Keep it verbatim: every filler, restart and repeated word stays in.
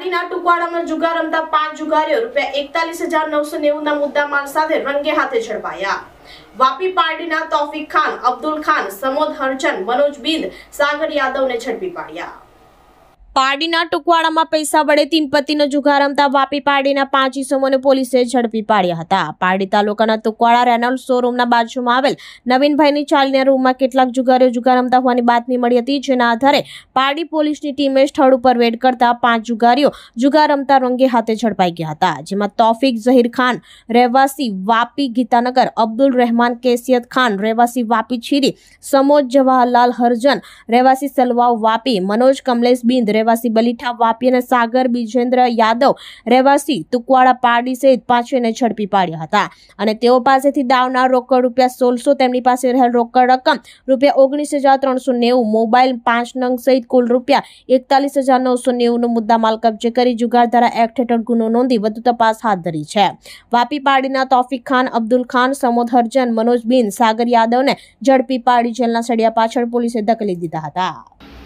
પારડીના ટુકવાડામાં જુગાર રમતા પાંચ જુગારીઓ રૂપિયા એકતાલીસ હજાર નવસો નેવું ના મુદ્દામાલ સાથે રંગે હાથે ઝડપાયા। વાપી પારડીના તૌફિક ખાન, અબ્દુલ ખાન, સમોદ હરજન, મનોજ બિંદ, સાગર યાદવને ઝડપી પાડ્યા। પારડીના ટુકવાડામાં પૈસા વડે તીન પતિનો જુગાર રમતા વાપી પારડીના પાંચ ઇસમોને પોલીસે ઝડપી પાડ્યા હતા। પારડી તાલુકાના ટુકવાડા રેનોલ્ડ શોરૂમના બાજુમાં આવેલ નવીનભાઈની ચાલીના રૂમમાં કેટલાક જુગારીઓ જુગાર રમતા હોવાની બાતમી મળી હતી, જેના આધારે પારડી પોલીસની ટીમે સ્થળ ઉપર રેડ કરતા પાંચ જુગારીઓ જુગાર રમતા રંગે હાથે ઝડપાઈ ગયા હતા, જેમાં તૌફિક ઝહીર ખાન રહેવાસી વાપી ગીતાનગર, અબ્દુલ રહેમાન કેસિયત ખાન રહેવાસી વાપી છીરી, સમોદ જવાહરલાલ હરજન રહેવાસી સલવાવ વાપી, મનોજ કમલેશ બિંદ રહેવાસી બલીઠા વાપી અને સાગર બીજેન્દ્ર યાદવ રહેવાસી ટુકવાડા પારડી સહિત પાંચેને ઝડપી પાડ્યા હતા અને તેઓ પાસેથી દાવના રોકડ રૂપિયા સોળસો, તેમની પાસે રહેલ રોકડ રકમ રૂપિયા ઓગણીસ હજાર ત્રણસો નેવું, મોબાઈલ પાંચ નંગ સહિત કુલ રૂપિયા એકતાલીસ હજાર નવસો નેવું નો મુદ્દામાલ કબજે કરી જુગારધારા એક્ટ હેઠળ ગુનો નોંધી વધુ તપાસ હાથ ધરી છે। વાપી પારડીના તૌફિક ખાન, અબ્દુલ ખાન, સમોદ હરજન, મનોજ બિંદ, સાગર યાદવને ઝડપી પાડી જેલના સળિયા પાછળ પોલીસે ધકેલી દીધા હતા।